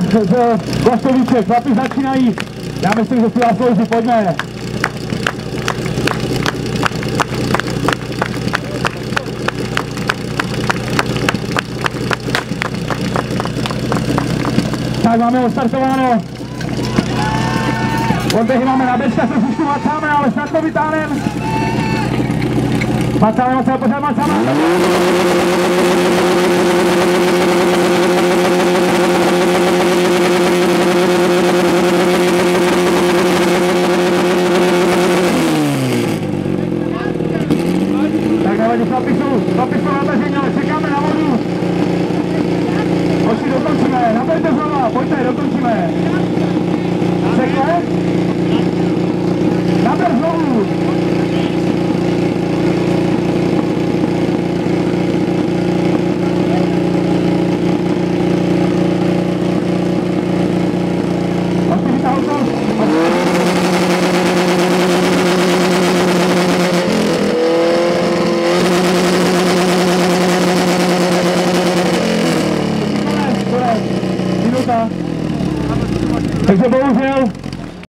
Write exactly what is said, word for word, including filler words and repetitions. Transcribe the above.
z Vlaštovice, chlapi začínají. Já myslím, že si vás slouží, pojďme. Tak máme odstartováno. Odběhy máme na bečka, se už tu macáme, ale snad to vytáhneme. Macáme, macáme, pořád macáme. Tak nevadí, chlapi jsou, chlapi jsou natažení, ale čekáme na vodu. Hoši, dokončíme, nabeďte znova, pojďte, dokončíme. Řekne? Naber znovu. Hoši, vytáhl to. Takže bohužel